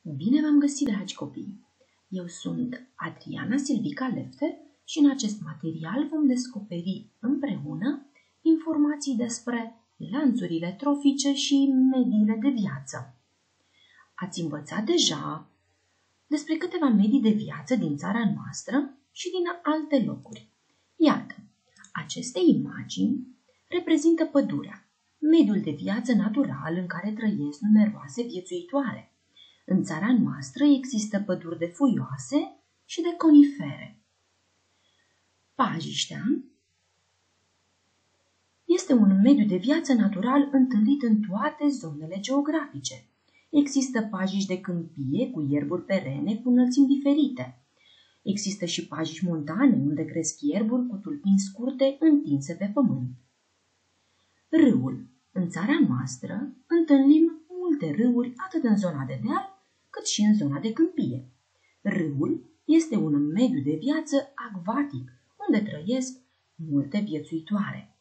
Bine v-am găsit, dragi copii! Eu sunt Adriana Silvica Lefter și în acest material vom descoperi împreună informații despre lanțurile trofice și mediile de viață. Ați învățat deja despre câteva medii de viață din țara noastră și din alte locuri. Iată, aceste imagini reprezintă pădurea, mediul de viață natural în care trăiesc numeroase viețuitoare. În țara noastră există păduri de fuioase și de conifere. Pajiștea este un mediu de viață natural întâlnit în toate zonele geografice. Există pajiști de câmpie cu ierburi perene cu înălțimi diferite. Există și pajiști montane unde cresc ierburi cu tulpini scurte întinse pe pământ. Râul. În țara noastră întâlnim multe râuri atât în zona de deal cât și în zona de câmpie. Râul este un mediu de viață acvatic, unde trăiesc multe viețuitoare.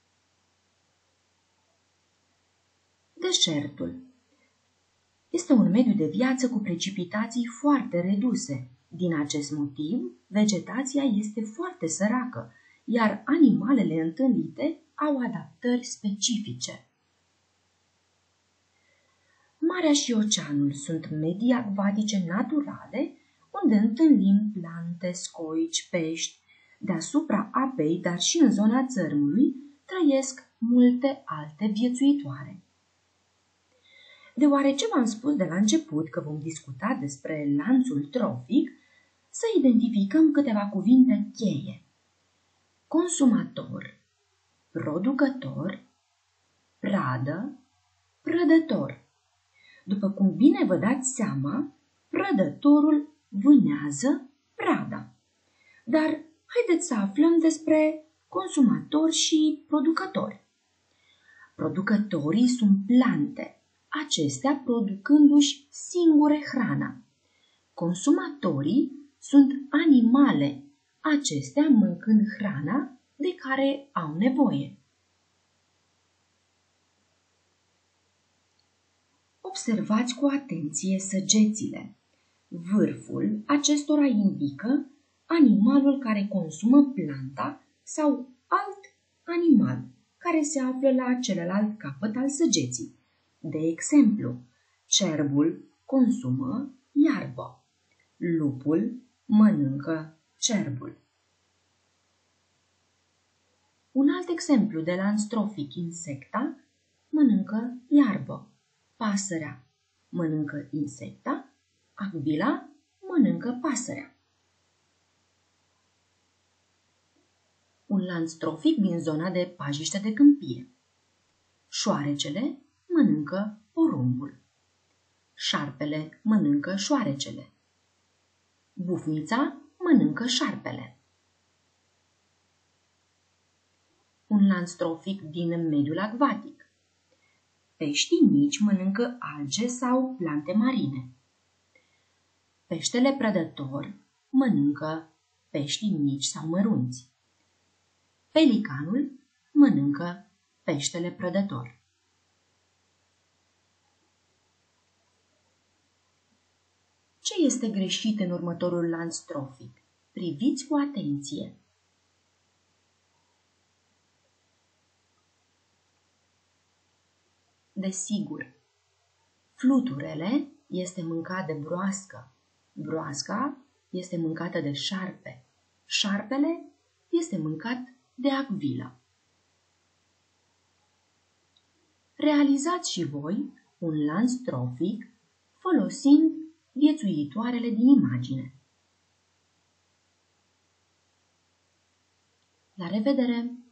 Deșertul este un mediu de viață cu precipitații foarte reduse. Din acest motiv, vegetația este foarte săracă, iar animalele întâlnite au adaptări specifice. Marea și oceanul sunt medii acvatice naturale unde întâlnim plante, scoici, pești. Deasupra apei, dar și în zona țărmului, trăiesc multe alte viețuitoare. Deoarece v-am spus de la început că vom discuta despre lanțul trofic, să identificăm câteva cuvinte cheie. Consumator, producător, pradă, prădător. După cum bine vă dați seama, prădătorul vânează prada. Dar haideți să aflăm despre consumatori și producători. Producătorii sunt plante, acestea producându-și singure hrana. Consumatorii sunt animale, acestea mâncând hrana de care au nevoie. Observați cu atenție săgețile. Vârful acestora indică animalul care consumă planta sau alt animal care se află la celălalt capăt al săgeții. De exemplu, cerbul consumă iarbă, lupul mănâncă cerbul. Un alt exemplu de lanț trofic: insecta mănâncă iarbă, pasărea mănâncă insecta, acvila mănâncă pasărea. Un lanț trofic din zona de pajiște de câmpie. Șoarecele mănâncă porumbul. Șarpele mănâncă șoarecele. Bufnița mănâncă șarpele. Un lanț trofic din mediul acvatic. Peștii mici mănâncă alge sau plante marine. Peștele prădător mănâncă peștii mici sau mărunți. Pelicanul mănâncă peștele prădător. Ce este greșit în următorul lanț trofic? Priviți cu atenție. Desigur, fluturele este mâncat de broască, broasca este mâncată de șarpe, șarpele este mâncat de acvilă. Realizați și voi un lanț trofic folosind viețuitoarele din imagine. La revedere!